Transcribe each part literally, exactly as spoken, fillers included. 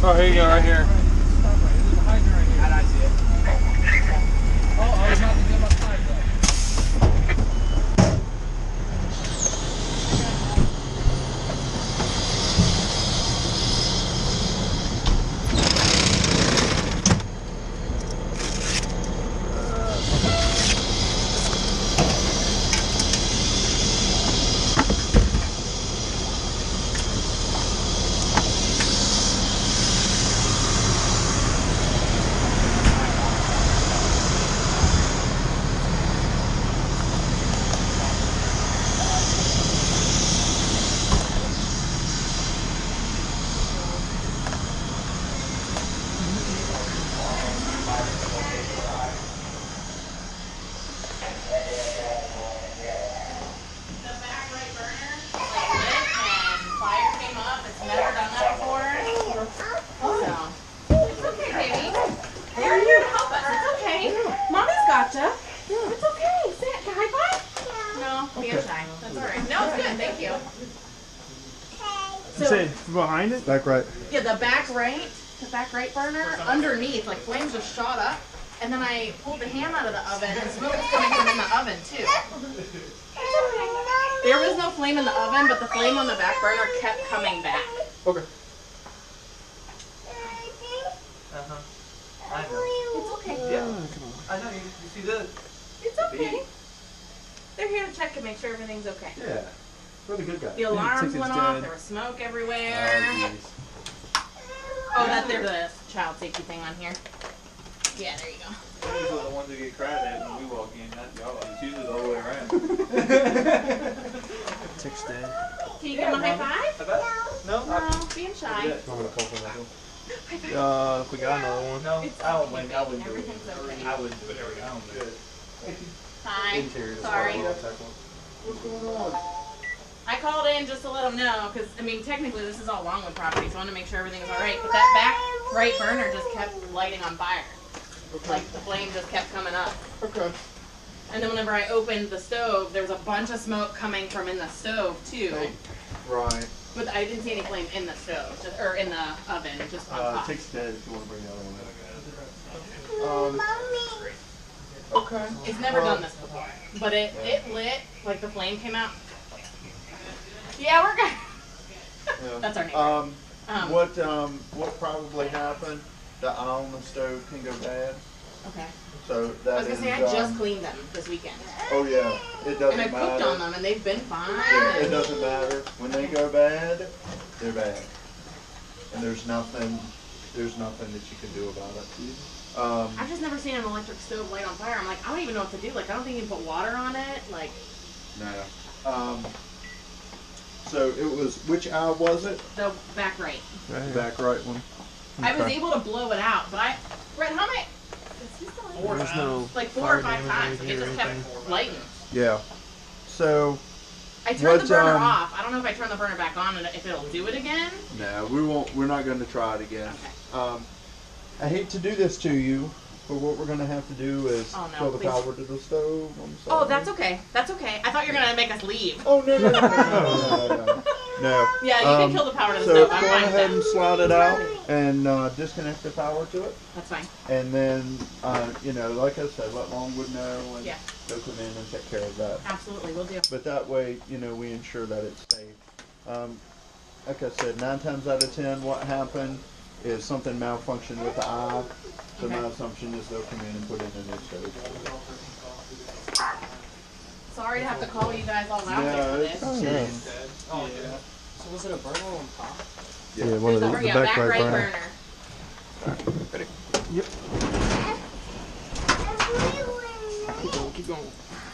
Oh, here you go, right here. Stop right here. There's a hydrant right here. I see it. Oh, I was about to give up time though. Behind it? Back right. Yeah, the back right, the back right burner, underneath, like flames just shot up, and then I pulled the ham out of the oven, and smoke was coming from in the oven too. There was no flame in the oven, but the flame on the back burner kept coming back. Okay. Uh-huh. I know. It's okay. Yeah. I know. You, you see this? It's okay. They're here to check and make sure everything's okay. Yeah. We're the good guys. The alarms Yeah, went dead. off. There was smoke everywhere. Oh, Oh, that there's a child safety thing on here. Yeah, there you go. These are the ones that get cried at when we walk in, not y'all. It's usually the other way around. Tick's dead. Can you give him a high five? No? No, being shy. I'm gonna pull from that one. Uh, if we got another one. No, It's I don't okay, blame I wouldn't do it. everything's okay. I wouldn't do it. I don't do it. Hi. Interior. Sorry. What's going on? I called in just to let them know, because, I mean, technically this is all Longwood property, so I want to make sure everything is all right. But that back right burner just kept lighting on fire. Okay. Like, the flame just kept coming up. Okay. And then whenever I opened the stove, there was a bunch of smoke coming from in the stove, too. Right. But I didn't see any flame in the stove, just, or in the oven, just on Uh, top. Tick's dead if you want to bring the other one in. Um, okay. It's never Well, done this before. But it, it lit, like the flame came out. Yeah, we're good. Yeah. That's our neighbor. Um, Um, what um, what probably happened? The eye on the stove can go bad. Okay. So that I was gonna say, I is, just um, cleaned them this weekend. Oh yeah, it doesn't And I matter. cooked on them, and they've been fine. Yeah, it and- doesn't matter. When they go bad, they're bad, and there's nothing, there's nothing that you can do about it. Um, I've just never seen an electric stove light on fire. I'm like, I don't even know what to do. Like, I don't think you can put water on it. Like, no. Um, so it was, which eye was it? the back right. The back right one. I was Okay. able to blow it out, but I, Brett, how many? Is he still in? There's no Like four fire or five damage times. right Like, it here or just kept anything. lighting. Yeah. So I turned What, the burner um, off. I don't know if I turn the burner back on and if it'll do it again. no, we won't. We're not going to try it again. Okay. Um, I hate to do this to you, but what we're going to have to do is Oh, no, kill the please. power to the stove. I'm Oh, sorry. that's okay. That's okay. I thought you were gonna make us leave. Oh no no no no no no no. no. Yeah, you Um, can kill the power to the So stove. go I'm fine with ahead that. and slide it out and uh, disconnect the power to it, That's fine. and then uh, you know, like I said, let Longwood know, and Yeah. they'll come in and take care of that. Absolutely, we'll do. But that way, you know, we ensure that it's safe. Um, like I said, nine times out of ten, what happened is something malfunctioned with the eye. So Okay. my assumption is they'll come in and put in a new stove. Sorry to have to call you guys all out No, there it's for this. okay. Oh, yeah. So was it a burner on top? Yeah. Yeah, one of the, There's a- the yeah, back, right burner. burner. Yep. Keep going, keep going.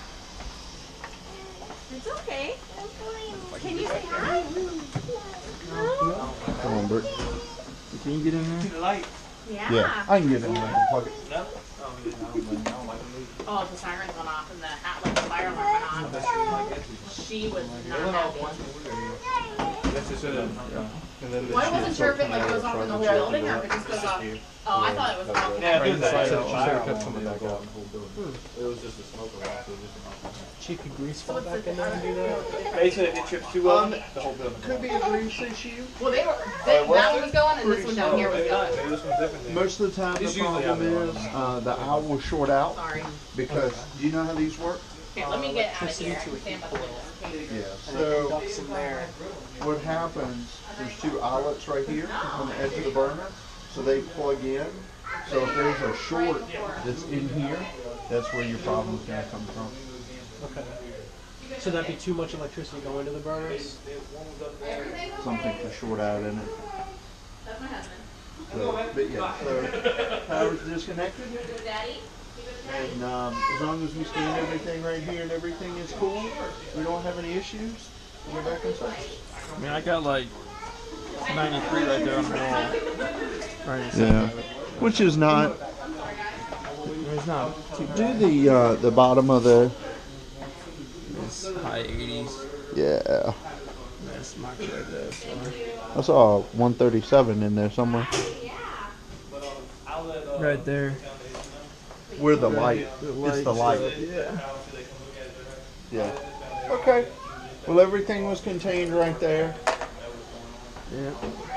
It's okay. Can you say hi? No. Come on, Bert. Can you get in there? The light. Yeah. Yeah, I can get in there and plug it. No? Oh, yeah, I don't blame you. I don't like to leave. Oh, the sirens went off and the hat, like the fire alarm went on. She was not happy. That's just a, And then Well, I the wasn't shield's sure if it up like from goes the off in the front, it's building or up if it just goes off. here. Oh, I thought it was off. yeah, Okay. do that. So It'll she fire said it on kept the coming back whole up. building. It was just a smoke alarm, so it just went off. Cheapy grease So fall what's back the- in there and do that. Basically, if it trips two of Um, them, the whole building. Could be a grease issue. Well, they were. That, that one was going and this one down here was Maybe not. going. Maybe this one's different. then. Most of the time, the These usually problem have is it uh, the owl will short out Sorry. because do you know how these work? Here, let me get out of here. I can stand by the window. Okay. Yeah. And it So ducts in there. what happens? There's two outlets right here on the edge of the burner, so they plug in. So if there's a short that's in here, that's where your problem's gonna come from. Okay. So that'd be too much electricity going to the burners? Something to short out in it. That's my husband. So, but yeah, so power's disconnected. Daddy? And um, as long as we scan everything right here and everything is cool, we don't have any issues, we're back inside. I mean, I got like ninety-three right there on the wall. Right inside Yeah. of it. Which is not. I mean, it's not too Do the uh, the bottom of the. It's high eighties. Yeah. That's my right there. So. I saw one thirty-seven in there somewhere. Right there. Where the light. The It's the light, light. Yeah. Yeah. Okay. Well, everything was contained right there. Yeah.